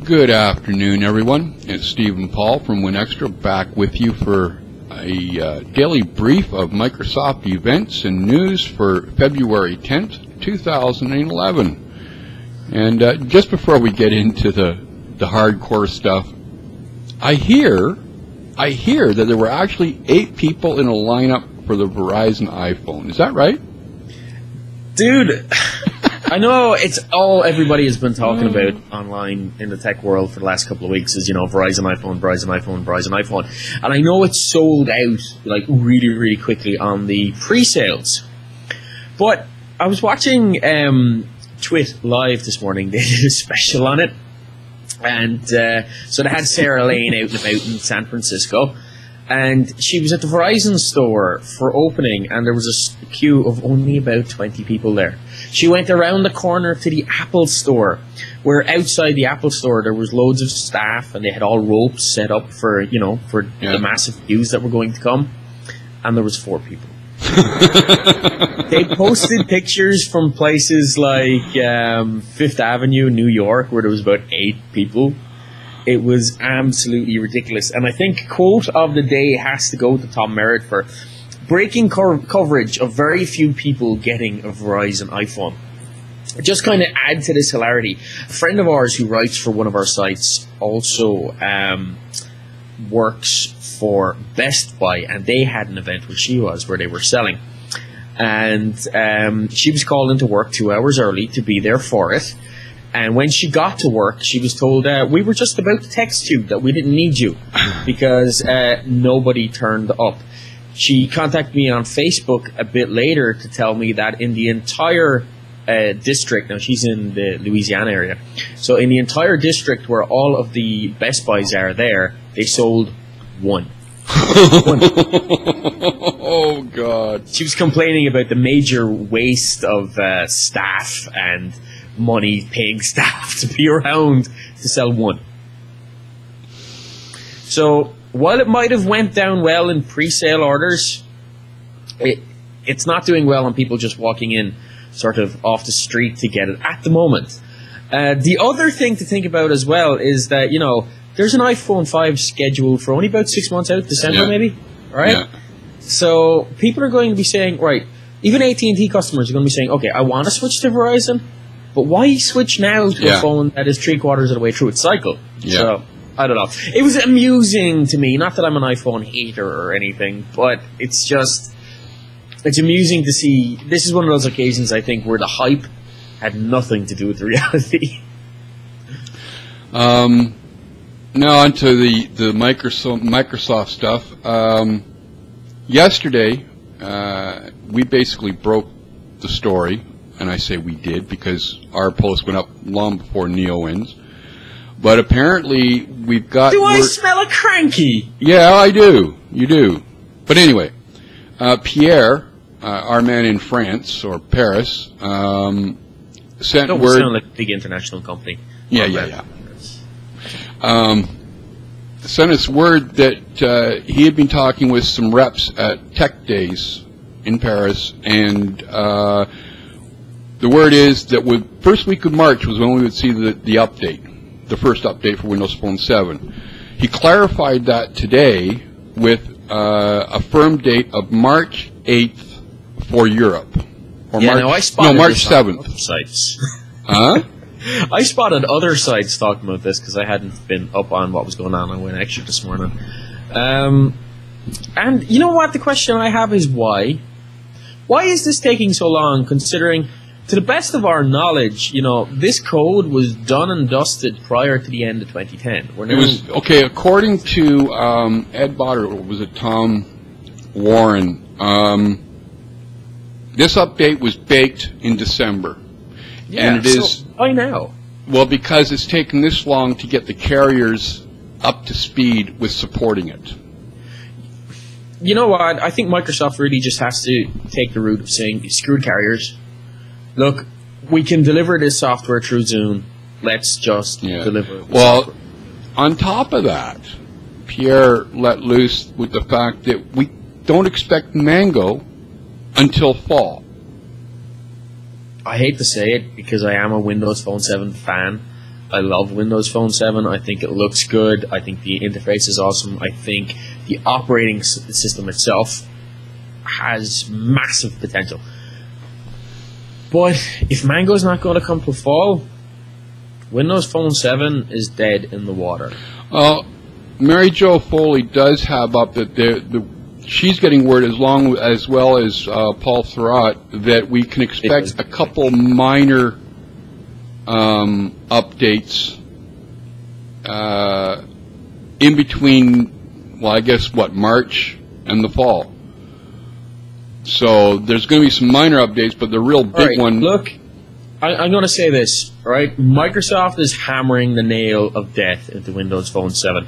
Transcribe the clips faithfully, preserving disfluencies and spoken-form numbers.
Good afternoon, everyone. It's Stephen Paul from WinExtra, back with you for a uh, daily brief of Microsoft events and news for February tenth, two thousand eleven. And uh, just before we get into the, the hardcore stuff, I hear, I hear that there were actually eight people in a lineup for the Verizon iPhone. Is that right? Dude, I know it's all everybody has been talking about online in the tech world for the last couple of weeks is, you know, Verizon iPhone, Verizon iPhone, Verizon iPhone. And I know it's sold out, like, really, really quickly on the pre-sales. But I was watching um, Twit live this morning. They did a special on it. And uh, so they had Sarah Lane out and about in San Francisco. And she was at the Verizon store for opening, and there was a queue of only about twenty people there. She went around the corner to the Apple store, where outside the Apple store there was loads of staff, and they had all ropes set up for, you know, for yeah. the massive queues that were going to come. And there was four people. They posted pictures from places like um, Fifth Avenue, New York, where there was about eight people. It was absolutely ridiculous. And I think quote of the day has to go to Tom Merritt for breaking co coverage of very few people getting a Verizon iPhone. Just kind of add to this hilarity. A friend of ours who writes for one of our sites also um, works for Best Buy, and they had an event where she was, where they were selling. And um, she was called into work two hours early to be there for it. And when she got to work, she was told, uh, we were just about to text you that we didn't need you because uh, nobody turned up. She contacted me on Facebook a bit later to tell me that in the entire uh, district, now she's in the Louisiana area, so in the entire district where all of the Best Buys are there, they sold one. one. Oh, God. She was complaining about the major waste of uh, staff and money paying staff to be around to sell one. So while it might have went down well in pre-sale orders, it, it's not doing well on people just walking in sort of off the street to get it at the moment. Uh, the other thing to think about as well is that, you know, there's an iPhone five scheduled for only about six months out, December yeah. maybe, right? Yeah. So people are going to be saying, right, even A T and T customers are going to be saying, okay, I want to switch to Verizon, but why switch now to yeah. a phone that is three quarters of the way through its cycle? Yeah. So, I don't know. It was amusing to me. Not that I'm an iPhone hater or anything, but it's just, it's amusing to see. This is one of those occasions, I think, where the hype had nothing to do with the reality. Um, now onto the, the Microsoft, Microsoft stuff. Um, yesterday, uh, we basically broke the story. And I say we did because our post went up long before Neo ends. But apparently we've got... Do I smell a cranky? Yeah, I do. You do. But anyway, uh, Pierre, uh, our man in France, or Paris, um, sent Don't word... sound like a big international company. Yeah, yeah, yeah. Um, sent us word that uh, he had been talking with some reps at Tech Days in Paris, and... Uh, the word is that with first week of March was when we would see the, the update, the first update for Windows Phone seven. He clarified that today with uh, a firm date of March eighth for Europe. Or yeah, March, no, I spotted no, March seventh. Sites. Huh? I spotted other sites talking about this because I hadn't been up on what was going on on WinExtra this morning. Um, and you know what? The question I have is why? Why is this taking so long, considering... To the best of our knowledge, you know, this code was done and dusted prior to the end of twenty ten. We're it was, okay, according to um, Ed Botter, or was it Tom Warren, um, this update was baked in December. Yeah, and it so is, why now? Well, because it's taken this long to get the carriers up to speed with supporting it. You know what? I think Microsoft really just has to take the route of saying, screw carriers. Look, we can deliver this software through Zoom. Let's just yeah. deliver it. Well, software. On top of that, Pierre let loose with the fact that we don't expect Mango until fall. I hate to say it because I am a Windows Phone seven fan. I love Windows Phone seven. I think it looks good. I think the interface is awesome. I think the operating s- system itself has massive potential. But if Mango's not going to come to fall, Windows Phone seven is dead in the water. Well, Mary Jo Foley does have up that the, the she's getting word as long as well as uh, Paul Thurrott that we can expect a couple minor um, updates uh, in between. Well, I guess what, March and the fall. So there's going to be some minor updates, but the real big right, one. Look, I, I'm going to say this, right? Microsoft is hammering the nail of death into Windows Phone seven.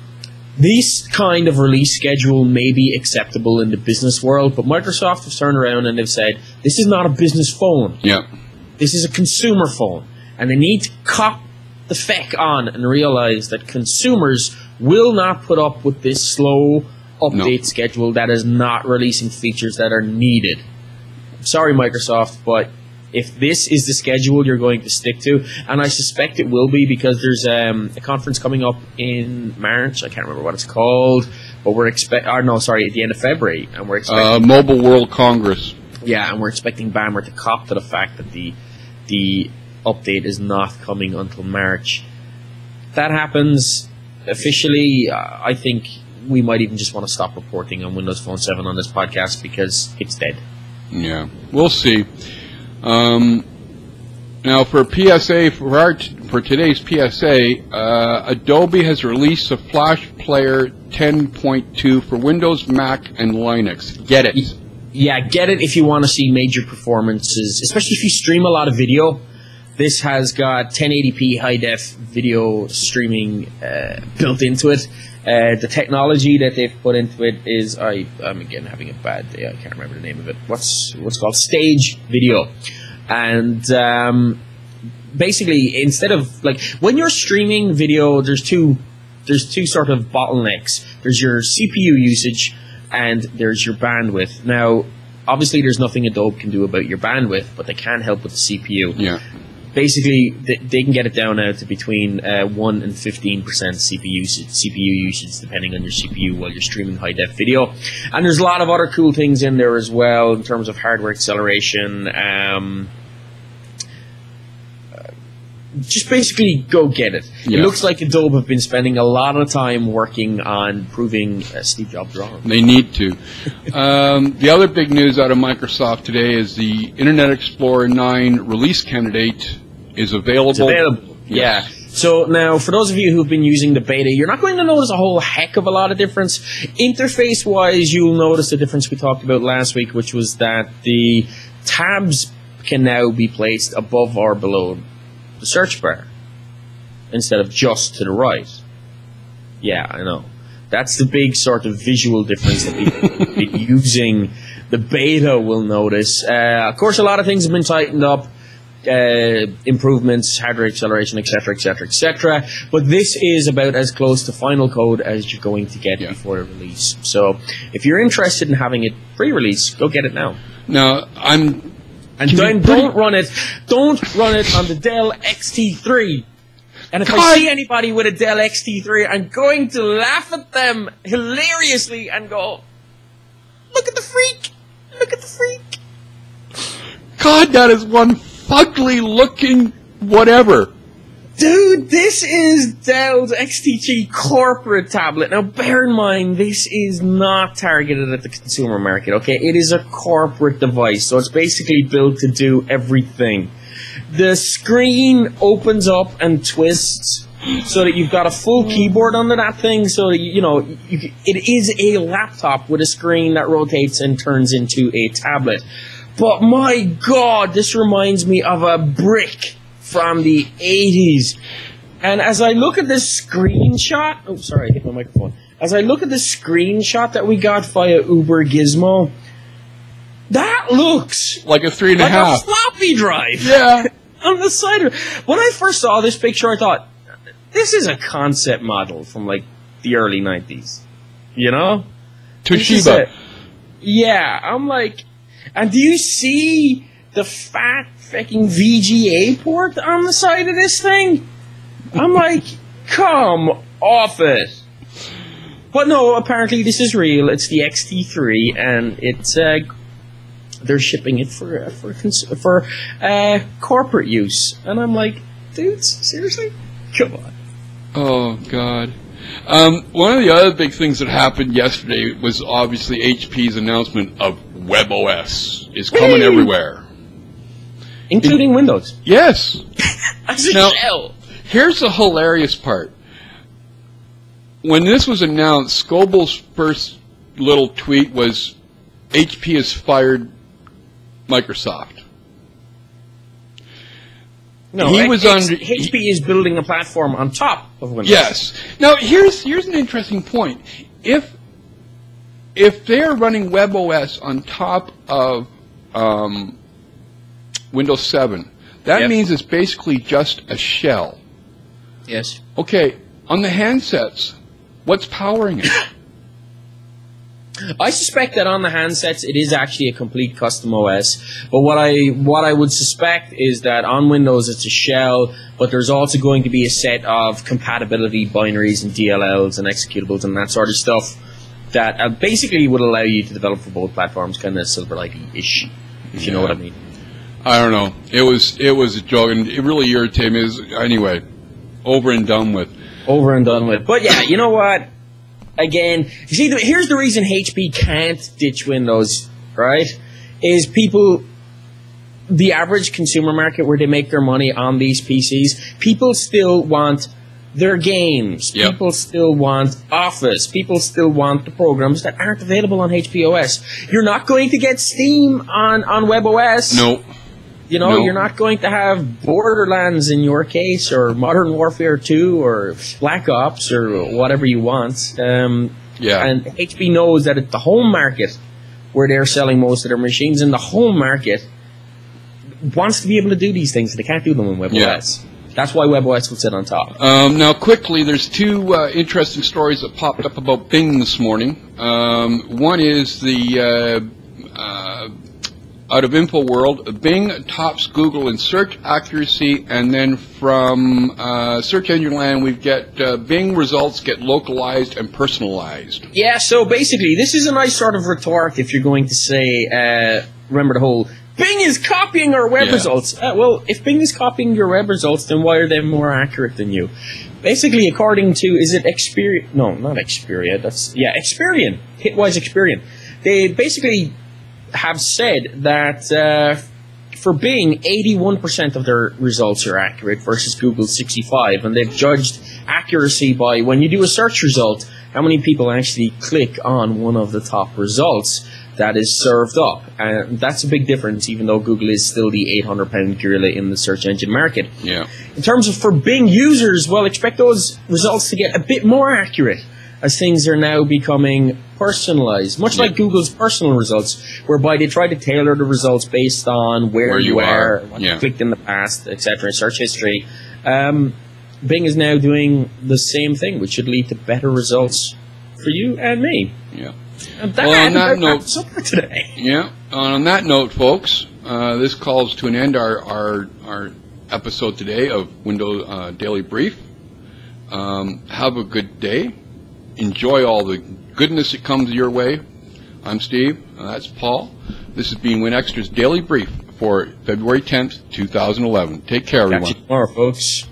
This kind of release schedule may be acceptable in the business world, but Microsoft has turned around and they've said, this is not a business phone. Yeah. This is a consumer phone. And they need to cop the feck on and realize that consumers will not put up with this slow update no. schedule that is not releasing features that are needed. Sorry, Microsoft, but if this is the schedule you're going to stick to, and I suspect it will be because there's um, a conference coming up in March, I can't remember what it's called, but we're expect. Or no, sorry, at the end of February, and we're expecting uh, Mobile World Congress. Yeah, and we're expecting Bammer to cop to the fact that the the update is not coming until March. If that happens officially, uh, I think we might even just want to stop reporting on Windows Phone seven on this podcast because it's dead. Yeah, we'll see. Um, now, for P S A, for, our t- for today's P S A, uh, Adobe has released a Flash Player ten point two for Windows, Mac, and Linux. Get it. Yeah, get it if you want to see major performances, especially if you stream a lot of video. This has got ten eighty p high-def video streaming uh, built into it. Uh, the technology that they've put into it is, I, I'm again having a bad day, I can't remember the name of it. What's what's called Stage Video. And um, basically, instead of, like, when you're streaming video, there's two, there's two sort of bottlenecks. There's your C P U usage and there's your bandwidth. Now, obviously there's nothing Adobe can do about your bandwidth, but they can help with the C P U. Yeah. Basically, they can get it down now to between uh, one and fifteen percent C P U usage, C P U usage, depending on your C P U while you're streaming high def video. And there's a lot of other cool things in there as well in terms of hardware acceleration. Um, just basically go get it. Yeah. It looks like Adobe have been spending a lot of time working on proving uh, Steve Jobs wrong. They need to. um, the other big news out of Microsoft today is the Internet Explorer nine release candidate is available. It's available, yes. Yeah. So now, for those of you who've been using the beta, you're not going to notice a whole heck of a lot of difference. Interface-wise, you'll notice the difference we talked about last week, which was that the tabs can now be placed above or below the search bar instead of just to the right. Yeah, I know. That's the big sort of visual difference that people who've been using the beta will notice. Uh, of course, a lot of things have been tightened up. Uh, improvements, hardware acceleration, et cetera, et cetera, et cetera. But this is about as close to final code as you're going to get yeah. before the release. So if you're interested in having it pre-release, go get it now. Now, I'm... And don't, don't run it. Don't run it on the Dell X T three. And if God. I see anybody with a Dell X T three, I'm going to laugh at them hilariously and go, "Look at the freak! Look at the freak!" God, that is one fugly looking whatever. Dude, this is Dell's X T three corporate tablet. Now, bear in mind, this is not targeted at the consumer market, okay? It is a corporate device, so it's basically built to do everything. The screen opens up and twists so that you've got a full keyboard under that thing, so that, you know, you, it is a laptop with a screen that rotates and turns into a tablet. But my God, this reminds me of a brick from the eighties. And as I look at this screenshot, oh, sorry, I hit my microphone. As I look at this screenshot that we got via Uber Gizmo, that looks like a three and like a half a floppy drive. Yeah. On the side of it. When I first saw this picture, I thought, this is a concept model from like the early nineties. You know? Toshiba. Yeah, I'm like, and do you see the fat fucking V G A port on the side of this thing? I'm like, come off it. But no, apparently this is real. It's the X T three, and it's uh, they're shipping it for for for uh, corporate use. And I'm like, dudes, seriously? Come on. Oh God. Um, one of the other big things that happened yesterday was obviously H P's announcement of WebOS is coming Whee! everywhere. Including In, Windows. Yes. As a now, shell. Here's the hilarious part. When this was announced, Scoble's first little tweet was, H P has fired Microsoft. No, he H- was H- under, H P he, is building a platform on top of Windows. Yes. Now, here's here's an interesting point. If if they're running WebOS on top of um, Windows seven, that yep. means it's basically just a shell. Yes. Okay, on the handsets, what's powering it? I suspect that on the handsets it is actually a complete custom O S. But what I what I would suspect is that on Windows it's a shell, but there's also going to be a set of compatibility binaries and D L Ls and executables and that sort of stuff that uh, basically would allow you to develop for both platforms, kind of Silverlight-ish, if you yeah. know what I mean. I don't know. It was it was a joke, and it really irritated me. It was, anyway, over and done with. Over and done with. But yeah, you know what? Again, you see, the, here's the reason H P can't ditch Windows, right? Is people, the average consumer market where they make their money on these P Cs, people still want their games. Yep. People still want Office. People still want the programs that aren't available on H P O S. You're not going to get Steam on, on WebOS. No. You know, no. You're not going to have Borderlands in your case, or Modern Warfare two, or Black Ops, or whatever you want. Um, yeah. And H P knows that at the home market, where they're selling most of their machines, in the home market, wants to be able to do these things. They can't do them in WebOS. Yeah. That's why WebOS will sit on top. Um, now, quickly, there's two uh, interesting stories that popped up about Bing this morning. Um, one is the... Uh, uh, Out of InfoWorld, Bing tops Google in search accuracy, and then from uh, Search Engine Land, we get uh, Bing results get localized and personalized. Yeah, so basically, this is a nice sort of retort if you're going to say, uh, remember the whole, Bing is copying our web yeah. results. Uh, well, if Bing is copying your web results, then why are they more accurate than you? Basically, according to, is it Experian? No, not Experian. That's, yeah, Experian. Hitwise Experian. They basically have said that uh, for Bing, eighty-one percent of their results are accurate versus Google's sixty-five, and they've judged accuracy by when you do a search result, how many people actually click on one of the top results that is served up. And that's a big difference, even though Google is still the eight hundred pound gorilla in the search engine market. Yeah. In terms of for Bing users, well, expect those results to get a bit more accurate, as things are now becoming personalized, much yeah. like Google's personal results, whereby they try to tailor the results based on where, where you, you are, are, what yeah. you clicked in the past, et cetera, search history. Um, Bing is now doing the same thing, which should lead to better results for you and me. Yeah. And that, well, on that note, for today. Yeah. On that note, folks, uh, this calls to an end our our, our episode today of Windows uh, Daily Brief. Um, have a good day. Enjoy all the goodness that comes your way. I'm Steve. Uh, that's Paul. This has been WinExtra's Daily Brief for February tenth, two thousand eleven. Take care, everyone. Catch you tomorrow, folks.